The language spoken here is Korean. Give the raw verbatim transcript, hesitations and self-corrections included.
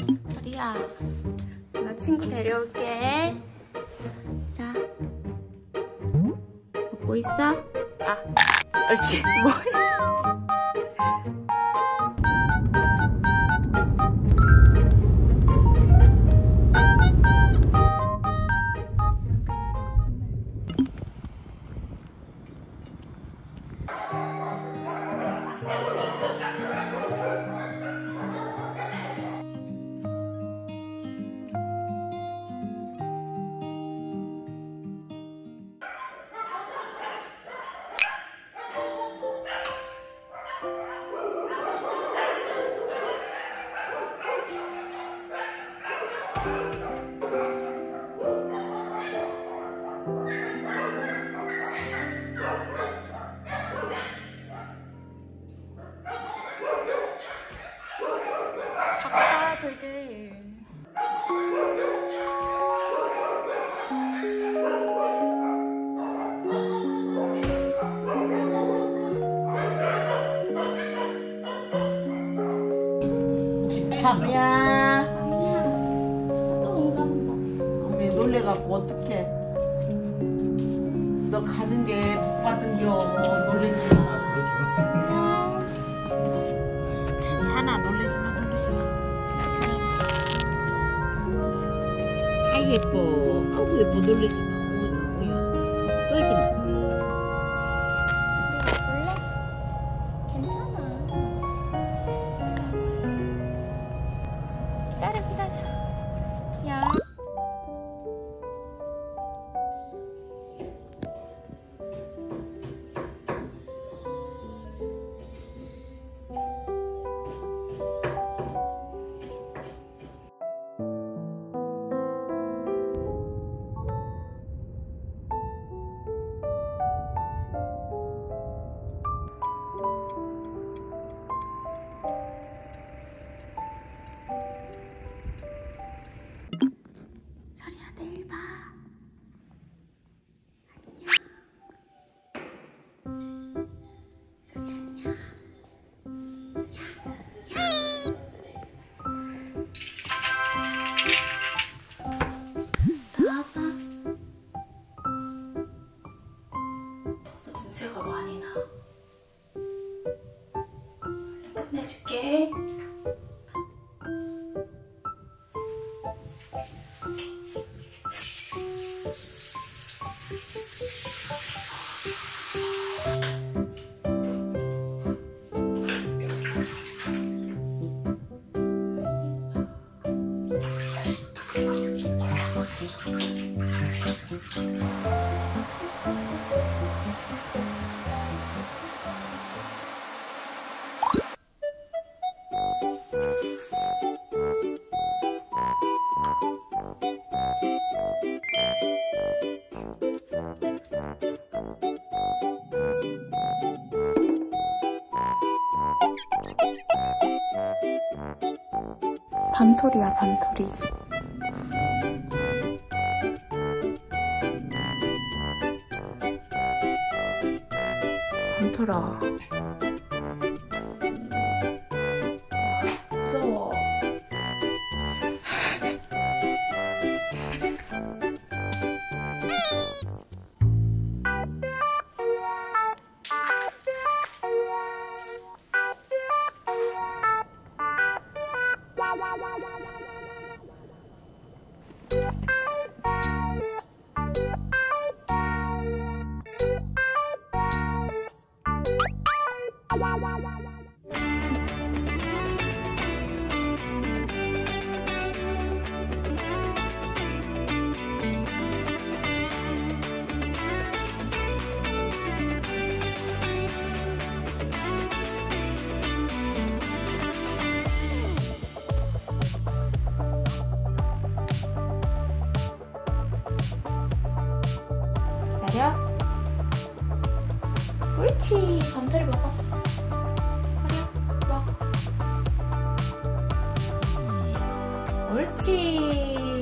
소리야, 나 친구 데려올게. 자, 먹고 있어? 아, 옳지. 뭐야? 작아 되게. 담이야. 또 온가 본다. 왜 놀래갖고 어떡해. 너 가는 게 복 받은겨. 놀래지 마. 괜찮아. 놀래지 마. 놀래지 마. 아이 예뻐. 아우 예뻐. 놀래지 마. 뭐야. 떨지 마. 볼래? 괜찮아. 기다려 기다려. 야. 소리야, 내일 봐. 안녕. 소리 안녕. 나와봐. 너 냄새가 많이 나. 얼른 끝내줄게. 밤토리야, 밤토리. 밤토라. 무서워. 기다려. 옳지. 밤토리 먹어. 그래, 먹어. 옳지.